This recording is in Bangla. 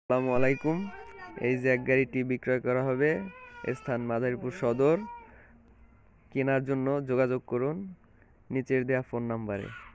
আসসালামু আলাইকুম। এই যে এক গাড়িটি বিক্রয় করা হবে, স্থান মাদারীপুর সদর। কেনার জন্য যোগাযোগ করুন নিচের দেওয়া ফোন নাম্বারে।